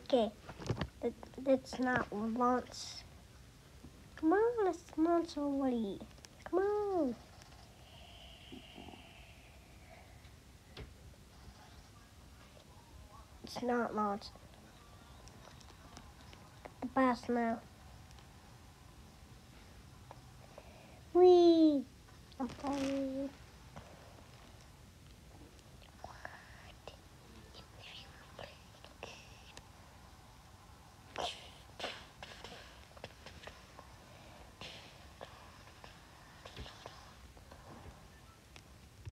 Okay, that's not launch. Come on, let's launch already. Come on. It's not launched. The pass now. Whee! I'm falling.